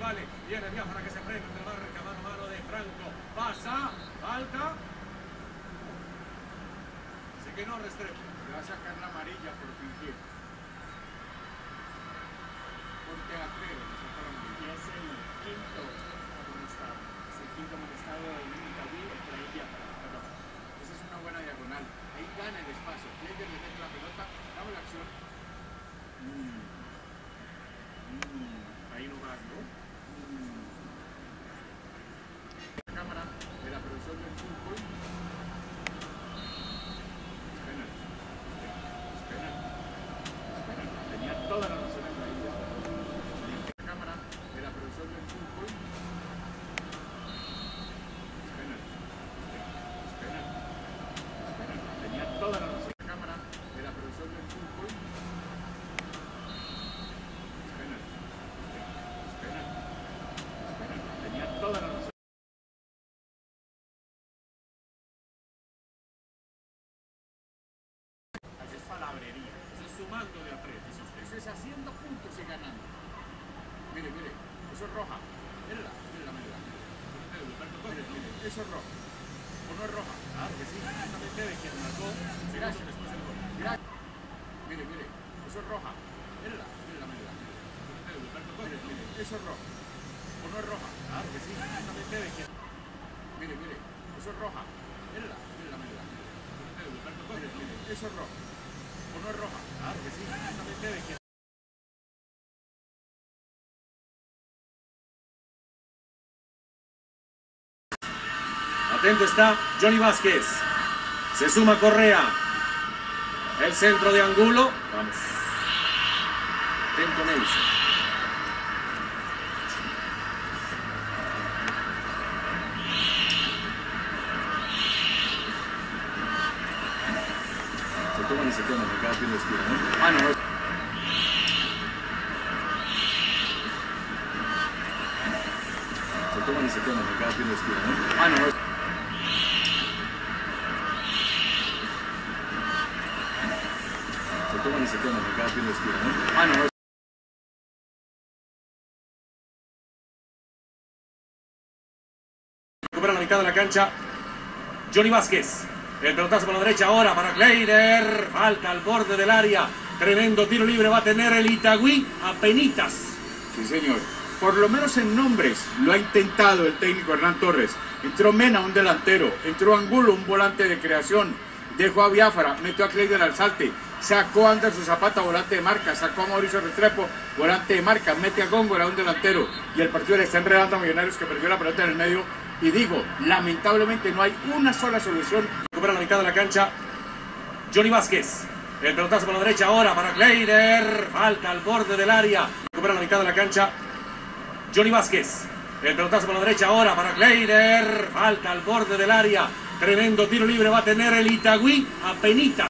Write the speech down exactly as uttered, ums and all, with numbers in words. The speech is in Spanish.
vale. Viene Biafra que se frena, te marca mano a mano de Franco. Pasa, falta. Así que no Restrepo. Le va a sacar la amarilla por fingir. Por teatrero le sacó la amarilla. Y es el quinto amonestado. Es el quinto amonestado de Itaú, por ahí Biafra. Perdón. Esa es una buena diagonal. Ahí gana el espacio. Kleider le mete la pelota, dame la acción. Mm. Mm. Ahí no vas, ¿no? Mm. La cámara de la producción del fútbol. Espera. Espera. Espera. Tenía toda la razón en la isla. La cámara de la producción del fútbol. Espera. Espera. Espera. Tenía toda la razón. La cámara de la producción del fútbol. Espera. Espera. Espera. Tenía toda la razón. Eso es palabrería. Eso es sumando de a tres, dice usted. Eso es haciendo puntos y ganando. Mire, mire, eso es roja. Mírala, mírala, mírala. Mire, mire, eso es roja. ¿O no es roja? Claro que sí, justamente de quien marcó segundos después del gol. Mira. Mire, mire, eso es roja. Mírala, mírala, mírala. Mire, mire, eso es roja. ¿O no es roja? Claro que sí, justamente de quien... Mire, mire, eso es roja. Mírala, mírala, mírala. Mire, mire, eso es roja. ¿O no es roja? Claro que sí, justamente de quien... Atento está Johnny Vázquez. Se suma Correa. El centro de Angulo. Vamos. Atento Nelson. Se toman y se toman en cada pino de esquina, ¿no? Ah, no. Se toman y se toman en cada pino de esquina, ¿no? Ah, no. Se toman y se toman en cada pino de esquina, ¿no? Ah, no. Recupera la mitad de la cancha Johnny Vázquez. El pelotazo por la derecha ahora para Kleider. Falta al borde del área. Tremendo tiro libre va a tener el Itagüí a penitas. Sí, señor. Por lo menos en nombres lo ha intentado el técnico Hernán Torres. Entró Mena, un delantero. Entró Angulo, un volante de creación. Dejó a Biafra, metió a Kleider al salte. Sacó a Anderson Zapata, volante de marca. Sacó a Mauricio Restrepo, volante de marca. Mete a Góngora, un delantero. Y el partido le está enredando a Millonarios, que perdió la pelota en el medio. Y digo, lamentablemente no hay una sola solución. Recupera la mitad de la cancha Johnny Vázquez. El pelotazo por la derecha ahora para Kleider. Falta al borde del área. Recupera la mitad de la cancha Johnny Vázquez. El pelotazo por la derecha ahora para Kleider. Falta al borde del área. Tremendo tiro libre va a tener el Itagüí a penitas.